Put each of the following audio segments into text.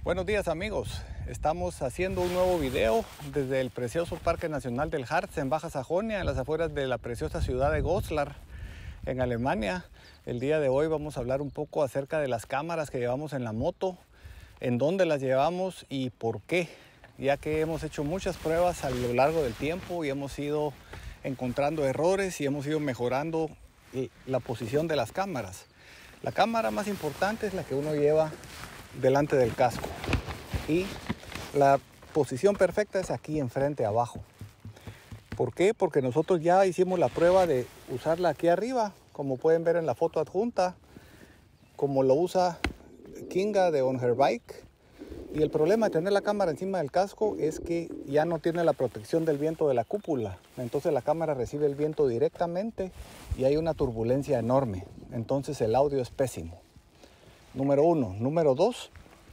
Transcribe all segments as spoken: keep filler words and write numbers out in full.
Buenos días amigos, estamos haciendo un nuevo video desde el precioso Parque Nacional del Harz en Baja Sajonia, en las afueras de la preciosa ciudad de Goslar, en Alemania. El día de hoy vamos a hablar un poco acerca de las cámaras que llevamos en la moto, en dónde las llevamos y por qué, ya que hemos hecho muchas pruebas a lo largo del tiempo y hemos ido encontrando errores y hemos ido mejorando la posición de las cámaras. La cámara más importante es la que uno lleva delante del casco y la posición perfecta es aquí enfrente abajo. ¿Por qué? Porque nosotros ya hicimos la prueba de usarla aquí arriba, como pueden ver en la foto adjunta, como lo usa Kinga de On Her Bike. Y el problema de tener la cámara encima del casco es que ya no tiene la protección del viento de la cúpula. Entonces la cámara recibe el viento directamente y hay una turbulencia enorme. Entonces el audio es pésimo. Número uno. Número dos,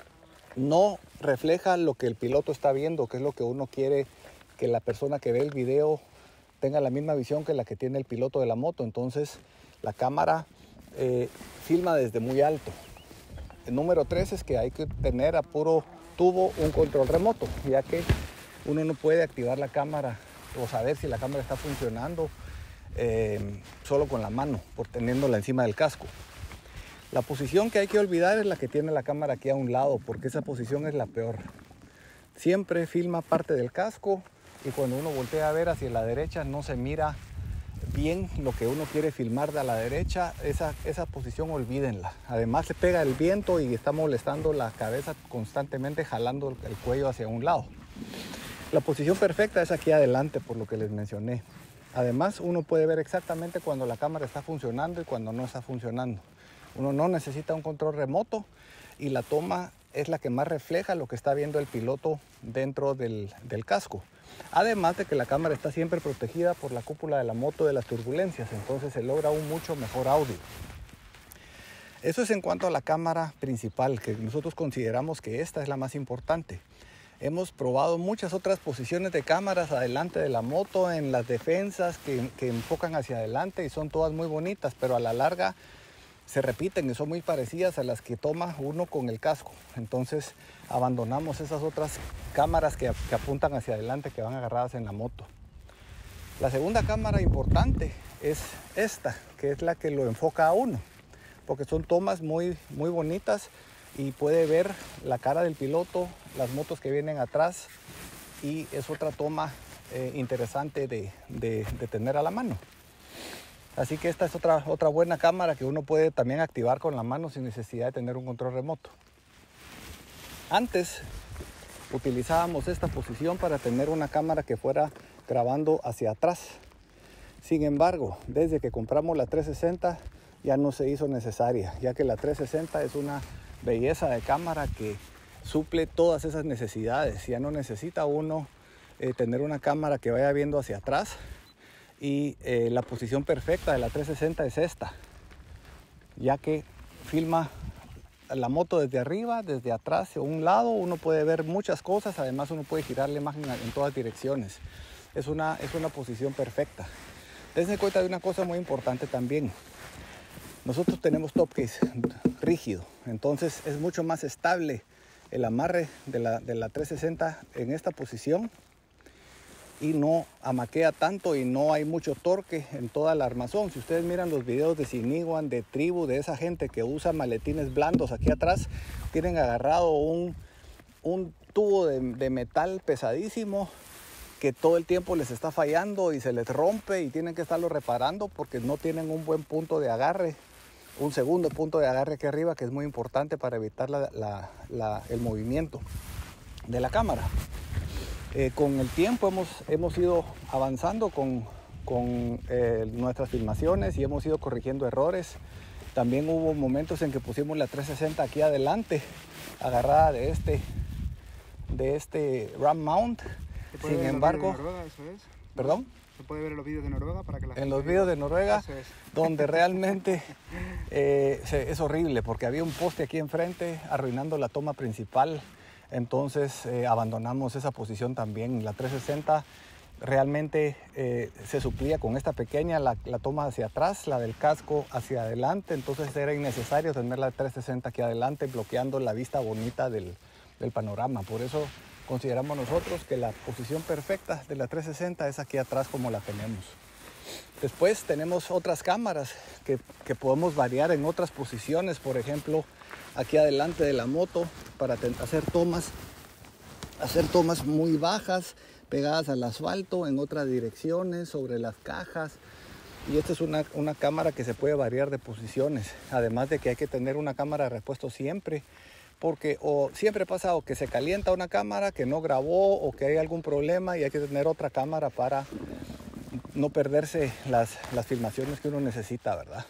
no refleja lo que el piloto está viendo, que es lo que uno quiere que la persona que ve el video tenga la misma visión que la que tiene el piloto de la moto. Entonces la cámara eh, filma desde muy alto. El número tres es que hay que tener a puro tubo un control remoto, ya que uno no puede activar la cámara o saber si la cámara está funcionando eh, solo con la mano, por teniéndola encima del casco. La posición que hay que olvidar es la que tiene la cámara aquí a un lado, porque esa posición es la peor. Siempre filma parte del casco y cuando uno voltea a ver hacia la derecha no se mira bien lo que uno quiere filmar de a la derecha. Esa, esa posición olvídenla. Además se pega el viento y está molestando la cabeza constantemente, jalando el cuello hacia un lado. La posición perfecta es aquí adelante, por lo que les mencioné. Además uno puede ver exactamente cuando la cámara está funcionando y cuando no está funcionando. Uno no necesita un control remoto y la toma es la que más refleja lo que está viendo el piloto dentro del, del casco. Además de que la cámara está siempre protegida por la cúpula de la moto de las turbulencias, entonces se logra un mucho mejor audio. Eso es en cuanto a la cámara principal, que nosotros consideramos que esta es la más importante. Hemos probado muchas otras posiciones de cámaras adelante de la moto, en las defensas que, que enfocan hacia adelante y son todas muy bonitas, pero a la larga se repiten y son muy parecidas a las que toma uno con el casco. Entonces abandonamos esas otras cámaras que, que apuntan hacia adelante, que van agarradas en la moto. La segunda cámara importante es esta, que es la que lo enfoca a uno, porque son tomas muy, muy bonitas y puede ver la cara del piloto, las motos que vienen atrás, y es otra toma eh, interesante de, de, de tener a la mano. Así que esta es otra, otra buena cámara que uno puede también activar con la mano sin necesidad de tener un control remoto. Antes utilizábamos esta posición para tener una cámara que fuera grabando hacia atrás. Sin embargo, desde que compramos la trescientos sesenta ya no se hizo necesaria, ya que la trescientos sesenta es una belleza de cámara que suple todas esas necesidades. Ya no necesita uno eh, tener una cámara que vaya viendo hacia atrás. Y eh, la posición perfecta de la trescientos sesenta es esta, ya que filma la moto desde arriba, desde atrás, a un lado. Uno puede ver muchas cosas, además uno puede girar la imagen en todas direcciones. Es una, es una posición perfecta. Dense cuenta de una cosa muy importante también. Nosotros tenemos top case rígido, entonces es mucho más estable el amarre de la, de la trescientos sesenta en esta posición y no amaquea tanto y no hay mucho torque en toda la armazón. Si ustedes miran los videos de Siniguan, de Tribu, de esa gente que usa maletines blandos aquí atrás, tienen agarrado un, un tubo de, de metal pesadísimo que todo el tiempo les está fallando y se les rompe y tienen que estarlo reparando porque no tienen un buen punto de agarre, un segundo punto de agarre aquí arriba, que es muy importante para evitar la, la, la, el movimiento de la cámara. Eh, con el tiempo hemos, hemos ido avanzando con, con eh, nuestras filmaciones y hemos ido corrigiendo errores. También hubo momentos en que pusimos la trescientos sesenta aquí adelante, agarrada de este, de este ram mount. Sin embargo, Noruega, eso es. ¿Perdón? Se puede ver en los vídeos de Noruega para que la En los vídeos de Noruega, es. donde realmente eh, se, es horrible porque había un poste aquí enfrente arruinando la toma principal. Entonces eh, abandonamos esa posición también. La trescientos sesenta realmente eh, se suplía con esta pequeña, la, la toma hacia atrás, la del casco hacia adelante. Entonces era innecesario tener la trescientos sesenta aquí adelante bloqueando la vista bonita del, del panorama. Por eso consideramos nosotros que la posición perfecta de la trescientos sesenta es aquí atrás como la tenemos. Después tenemos otras cámaras que, que podemos variar en otras posiciones, por ejemplo, aquí adelante de la moto para hacer tomas, hacer tomas muy bajas, pegadas al asfalto, en otras direcciones, sobre las cajas. Y esta es una, una cámara que se puede variar de posiciones, además de que hay que tener una cámara de repuesto siempre, porque o siempre pasa o que se calienta una cámara que no grabó o que hay algún problema y hay que tener otra cámara para no perderse las, las filmaciones que uno necesita, ¿verdad?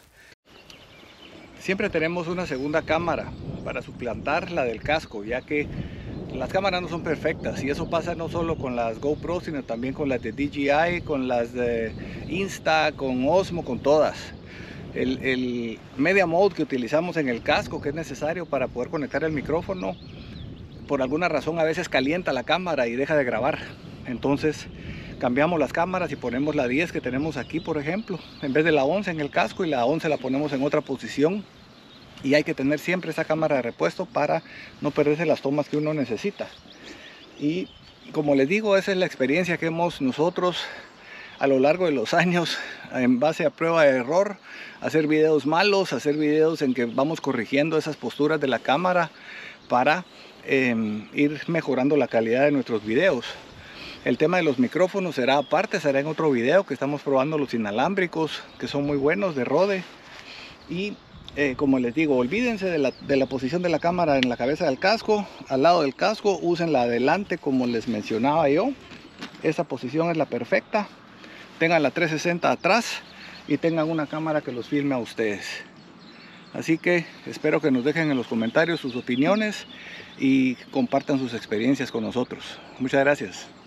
Siempre tenemos una segunda cámara para suplantar la del casco, ya que las cámaras no son perfectas, y eso pasa no solo con las GoPro, sino también con las de D J I, con las de Insta, con Osmo, con todas. El, el Media Mode que utilizamos en el casco, que es necesario para poder conectar el micrófono, por alguna razón a veces calienta la cámara y deja de grabar. Entonces cambiamos las cámaras y ponemos la diez que tenemos aquí, por ejemplo, en vez de la once en el casco, y la once la ponemos en otra posición. Y hay que tener siempre esa cámara de repuesto para no perderse las tomas que uno necesita. Y como les digo, esa es la experiencia que hemos nosotros a lo largo de los años, en base a prueba de error, hacer videos malos, hacer videos en que vamos corrigiendo esas posturas de la cámara para eh, ir mejorando la calidad de nuestros videos. El tema de los micrófonos será aparte, será en otro video, que estamos probando los inalámbricos, que son muy buenos, de Rode. Y eh, como les digo, olvídense de la, de la posición de la cámara en la cabeza del casco, al lado del casco, úsenla adelante como les mencionaba yo. Esa posición es la perfecta. Tengan la trescientos sesenta atrás y tengan una cámara que los filme a ustedes. Así que espero que nos dejen en los comentarios sus opiniones y compartan sus experiencias con nosotros. Muchas gracias.